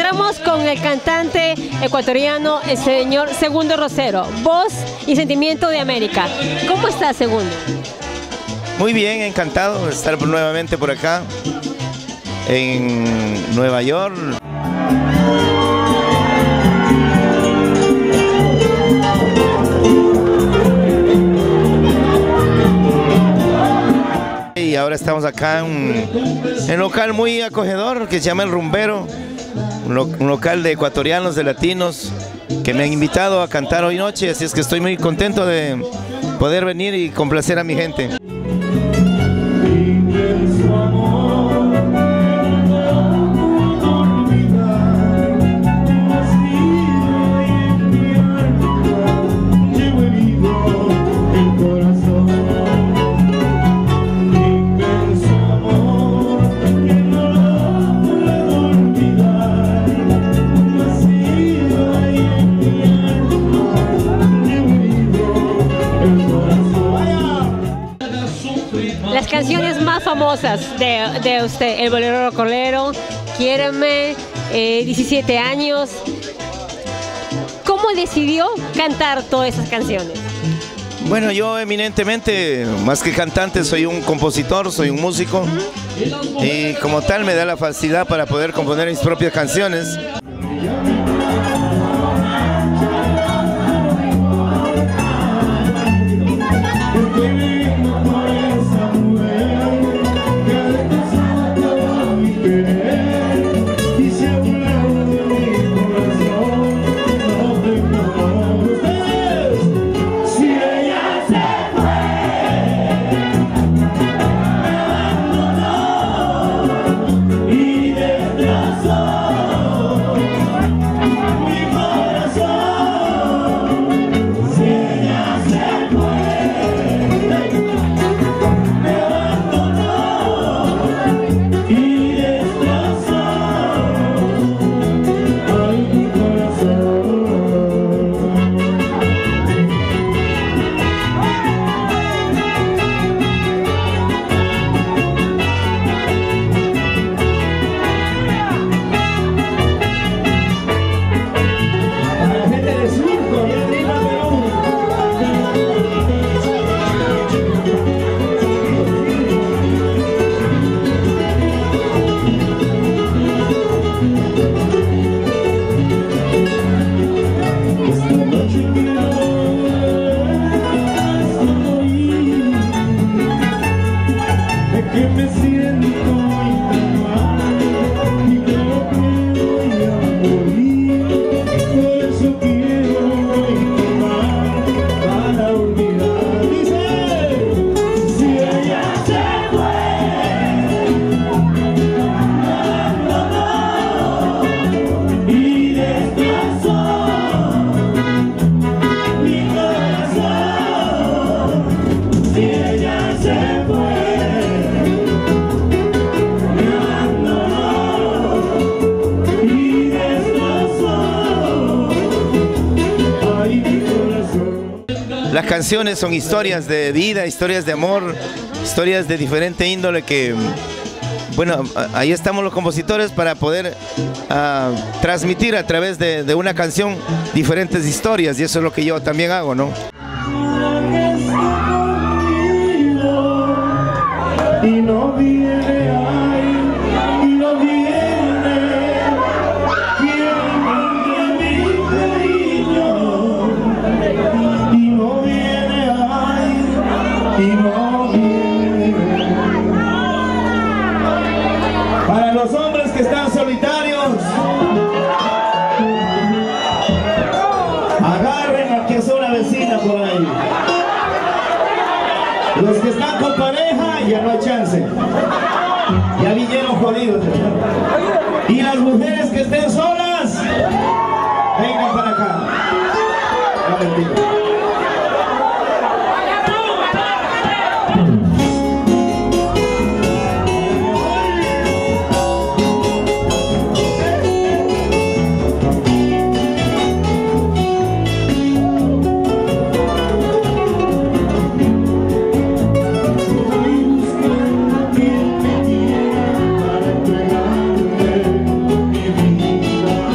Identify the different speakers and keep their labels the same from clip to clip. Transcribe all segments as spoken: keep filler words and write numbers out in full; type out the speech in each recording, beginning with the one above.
Speaker 1: encontramos con el cantante ecuatoriano, el señor Segundo Rosero, voz y sentimiento de América. ¿Cómo está, Segundo?
Speaker 2: Muy bien, encantado de estar nuevamente por acá en Nueva York. Y ahora estamos acá en, en un local muy acogedor que se llama El Rumbero, un, lo, un local de ecuatorianos, de latinos, que me han invitado a cantar hoy noche, así es que estoy muy contento de poder venir y complacer a mi gente.
Speaker 1: Las canciones más famosas de, de usted, El Bolero Rocolero, Quiéreme, eh, diecisiete años. ¿Cómo decidió cantar todas esas canciones?
Speaker 2: Bueno, yo eminentemente, más que cantante, soy un compositor, soy un músico, y como tal me da la facilidad para poder componer mis propias canciones. Las canciones son historias de vida, historias de amor, historias de diferente índole que, bueno, ahí estamos los compositores para poder uh, transmitir a través de, de una canción diferentes historias, y eso es lo que yo también hago, ¿no? Y no viene ahí, y no viene, quiere mi cariño, y no viene ahí, y no viene. Para los hombres que están solitarios, agarren a que es una vecina por ahí. Los que están con pareja, ya no hay chance. Ya vinieron jodidos. Y las mujeres que estén solas, vengan para acá. No, mentira.
Speaker 3: Para entregarme mi vida.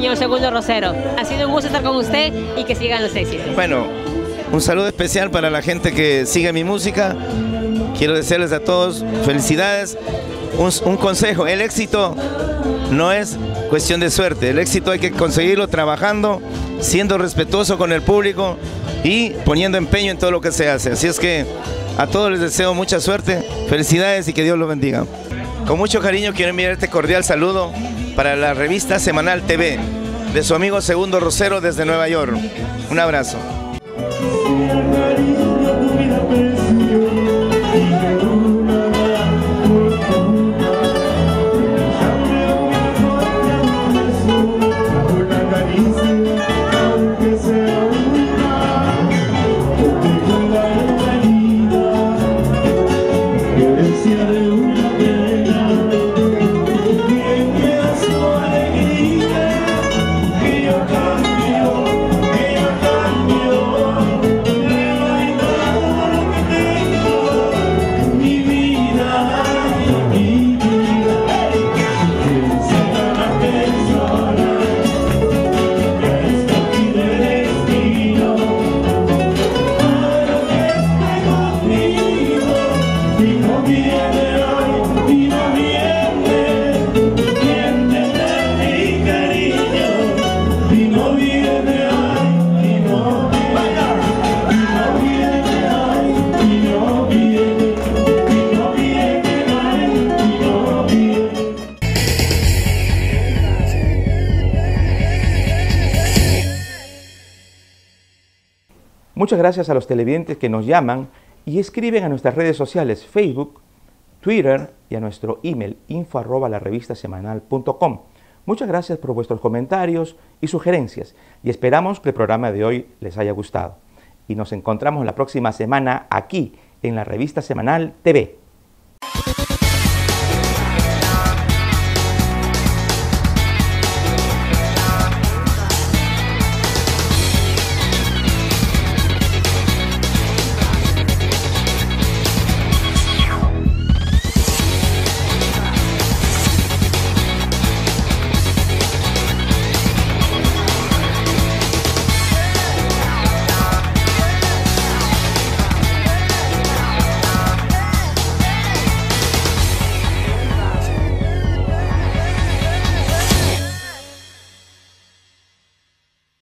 Speaker 1: señor Segundo Rosero. Ha sido un gusto estar con usted y que sigan los éxitos.
Speaker 2: Bueno, un saludo especial para la gente que sigue mi música. Quiero desearles a todos felicidades. Un, un consejo, el éxito no es cuestión de suerte. El éxito hay que conseguirlo trabajando, siendo respetuoso con el público y poniendo empeño en todo lo que se hace. Así es que a todos les deseo mucha suerte, felicidades y que Dios los bendiga. Con mucho cariño quiero enviar este cordial saludo para la revista Semanal T V de su amigo Segundo Rosero desde Nueva York. Un abrazo.
Speaker 3: Muchas gracias a los televidentes que nos llaman y escriben a nuestras redes sociales Facebook, Twitter y a nuestro email info arroba la revista semanal punto com. Muchas gracias por vuestros comentarios y sugerencias y esperamos que el programa de hoy les haya gustado. Y nos encontramos la próxima semana aquí en la Revista Semanal T V.